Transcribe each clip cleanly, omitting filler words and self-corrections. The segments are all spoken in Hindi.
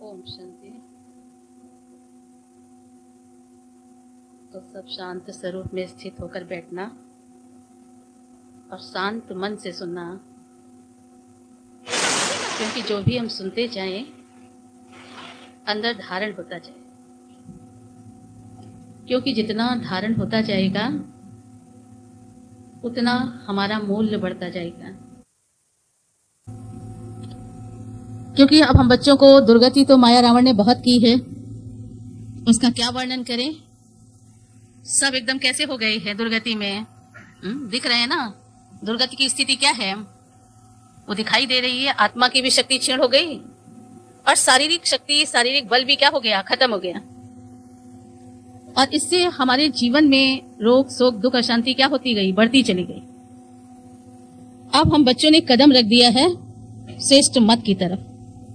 ओम शांति। तो सब शांत स्वरूप में स्थित होकर बैठना और शांत मन से सुनना, क्योंकि जो भी हम सुनते जाएं अंदर धारण होता जाए, क्योंकि जितना धारण होता जाएगा उतना हमारा मूल्य बढ़ता जाएगा। क्योंकि अब हम बच्चों को दुर्गति तो माया रावण ने बहुत की है, उसका क्या वर्णन करें। सब एकदम कैसे हो गए हैं दुर्गति में, दिख रहे हैं ना। दुर्गति की स्थिति क्या है, वो दिखाई दे रही है। आत्मा की भी शक्ति क्षीण हो गई और शारीरिक शक्ति, शारीरिक बल भी क्या हो गया, खत्म हो गया। और इससे हमारे जीवन में रोग शोक दुख अशांति क्या होती गई, बढ़ती चली गई। अब हम बच्चों ने कदम रख दिया है श्रेष्ठ मत की तरफ।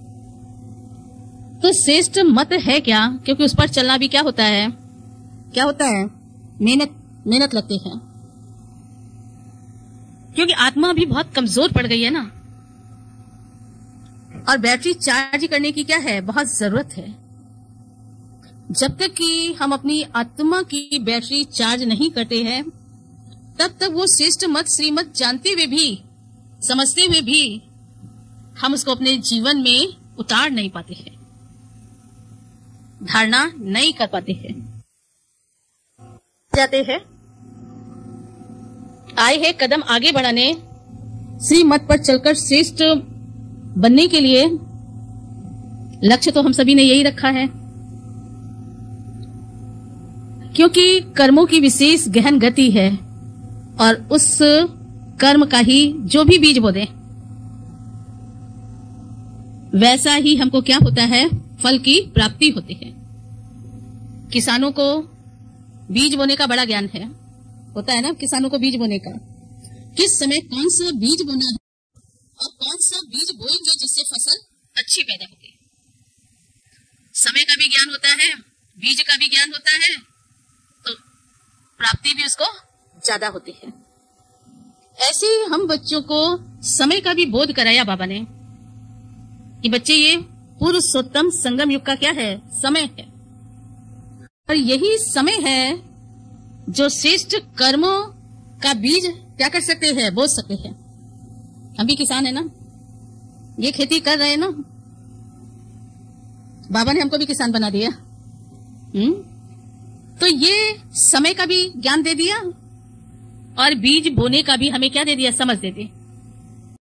तो श्रेष्ठ मत है क्या, क्योंकि उस पर चलना भी क्या होता है, मेहनत लगती है। क्योंकि आत्मा भी बहुत कमजोर पड़ गई है ना, और बैटरी चार्ज करने की क्या है, बहुत जरूरत है। जब तक कि हम अपनी आत्मा की बैटरी चार्ज नहीं करते हैं, तब तक वो श्रेष्ठ मत श्रीमत जानते हुए भी, समझते हुए भी हम उसको अपने जीवन में उतार नहीं पाते हैं, धारणा नहीं कर पाते हैं। जाते हैं, आए हैं कदम आगे बढ़ाने, श्रीमत पर चलकर श्रेष्ठ बनने के लिए। लक्ष्य तो हम सभी ने यही रखा है, क्योंकि कर्मों की विशेष गहन गति है और उस कर्म का ही जो भी बीज बो दे वैसा ही हमको क्या होता है, फल की प्राप्ति होती है। किसानों को बीज बोने का बड़ा ज्ञान है, होता है ना, किसानों को बीज बोने का, किस समय कौन सा बीज बोना है और कौन सा बीज बोएंगे जिससे फसल अच्छी पैदा होगी। समय का भी ज्ञान होता है, बीज का भी ज्ञान होता है, तो प्राप्ति भी उसको ज्यादा होती है। ऐसे ही हम बच्चों को समय का भी बोध कराया बाबा ने कि बच्चे ये पुरुषोत्तम संगम युग का क्या है, समय है, और यही समय है जो श्रेष्ठ कर्मों का बीज क्या कर सकते हैं, बो सकते हैं। हम भी किसान है ना, ये खेती कर रहे हैं ना, बाबा ने हमको भी किसान बना दिया। तो ये समय का भी ज्ञान दे दिया और बीज बोने का भी हमें क्या दे दिया, समझ दे दी।